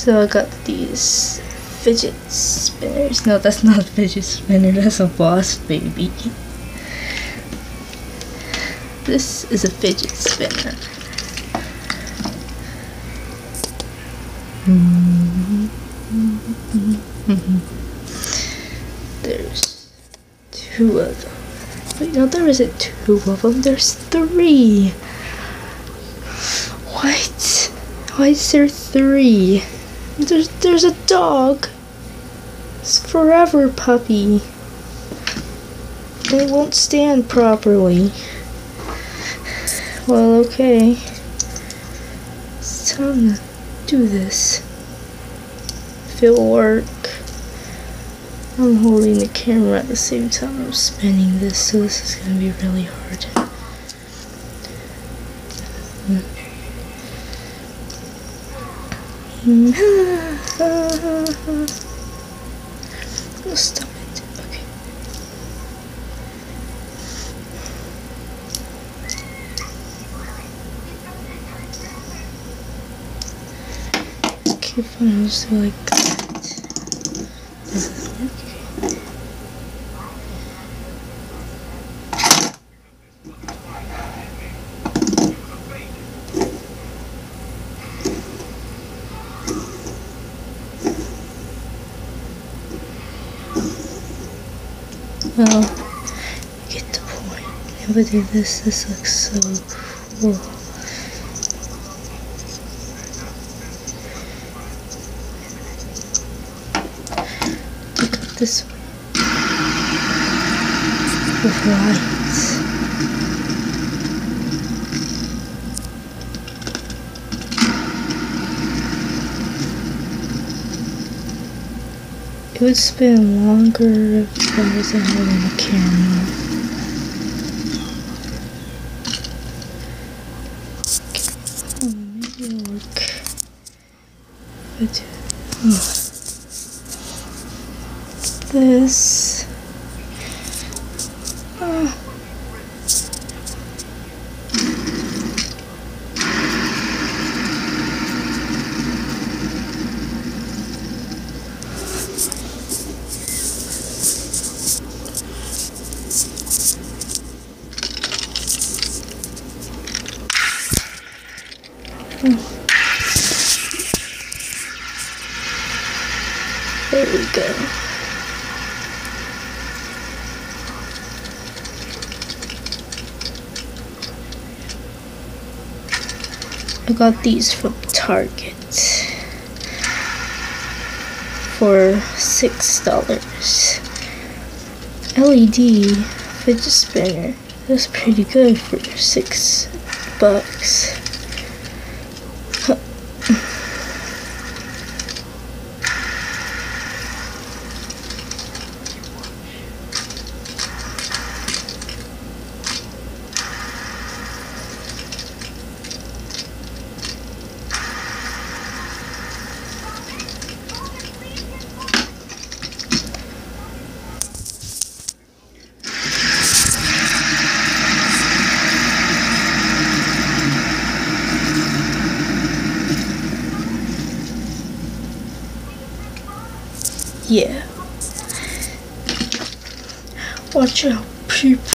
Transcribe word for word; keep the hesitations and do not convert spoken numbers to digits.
So I got these fidget spinners. No, that's not a fidget spinner, that's a Boss Baby. This is a fidget spinner. There's two of them. Wait, no, there isn't two of them, there's three. What? Why is there three? There's, there's a dog. It's Forever Puppy. It won't stand properly. Well, okay. It's time to do this. If it'll work. I'm holding the camera at the same time I'm spinning this, so this is gonna be really hard. Oh, stop it. Okay. Okay, fine, I'll just do like that. Does this work? Well, you get the point. If I do this, this looks so cool. Look at this one. With lights. It would spin longer if I wasn't holding the camera. Oh, maybe it'll work. But, oh. This. Oh. There we go. I got these from Target for six dollars. L E D fidget spinner. That's pretty good for six bucks. Yeah. Watch out, people.